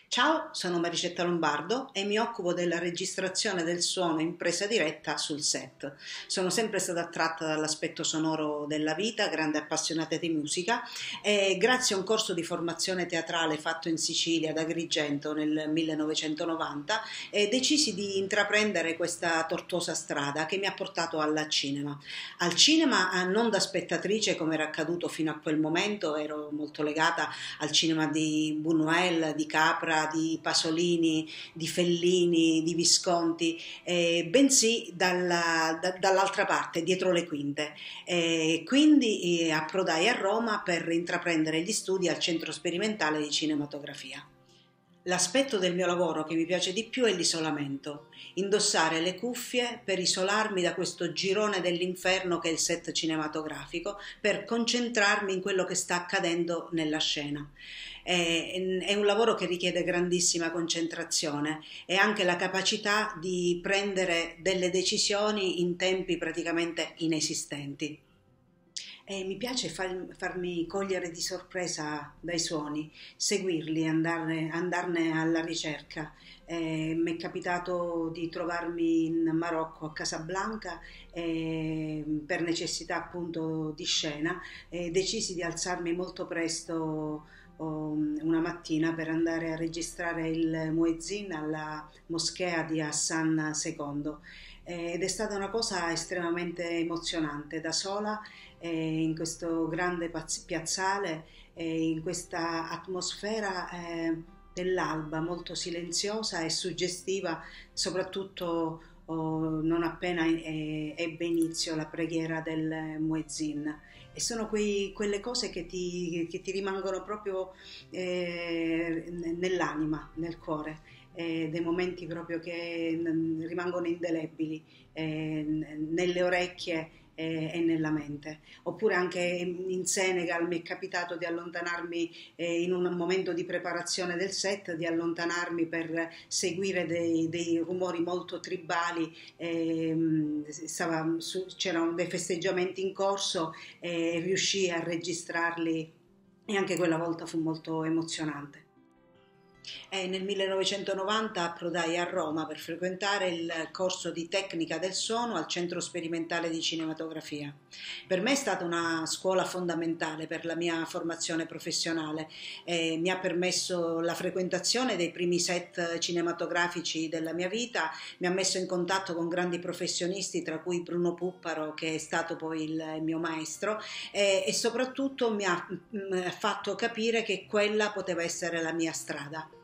Ciao, sono Maricetta Lombardo e mi occupo della registrazione del suono in presa diretta sul set. Sono sempre stata attratta dall'aspetto sonoro della vita, grande appassionata di musica e grazie a un corso di formazione teatrale fatto in Sicilia, ad Agrigento nel 1990, decisi di intraprendere questa tortuosa strada che mi ha portato al cinema. Al cinema non da spettatrice come era accaduto fino a quel momento, ero molto legata al cinema di Buñuel, di Capra, di Pasolini, di Fellini, di Visconti, bensì dall'altra parte, dietro le quinte. Quindi approdai a Roma per intraprendere gli studi al Centro Sperimentale di Cinematografia. L'aspetto del mio lavoro che mi piace di più è l'isolamento, indossare le cuffie per isolarmi da questo girone dell'inferno che è il set cinematografico, per concentrarmi in quello che sta accadendo nella scena. È un lavoro che richiede grandissima concentrazione e anche la capacità di prendere delle decisioni in tempi praticamente inesistenti. E mi piace farmi cogliere di sorpresa dai suoni, seguirli, andarne alla ricerca. Mi è capitato di trovarmi in Marocco, a Casablanca, per necessità appunto di scena, e decisi di alzarmi molto presto una mattina per andare a registrare il Muezzin alla moschea di Hassan II. Ed è stata una cosa estremamente emozionante, da sola in questo grande piazzale, in questa atmosfera dell'alba molto silenziosa e suggestiva, soprattutto non appena ebbe inizio la preghiera del Muezzin. E sono quelle cose che ti rimangono proprio nell'anima, nel cuore, dei momenti proprio che rimangono indelebili nelle orecchie e nella mente. Oppure anche in Senegal mi è capitato di allontanarmi in un momento di preparazione del set, di allontanarmi per seguire dei rumori molto tribali, c'erano dei festeggiamenti in corso e riuscii a registrarli e anche quella volta fu molto emozionante. Nel 1990 approdai a Roma per frequentare il corso di tecnica del suono al Centro Sperimentale di Cinematografia. Per me è stata una scuola fondamentale per la mia formazione professionale. Mi ha permesso la frequentazione dei primi set cinematografici della mia vita, mi ha messo in contatto con grandi professionisti, tra cui Bruno Pupparo, che è stato poi il mio maestro, e soprattutto mi ha fatto capire che quella poteva essere la mia strada.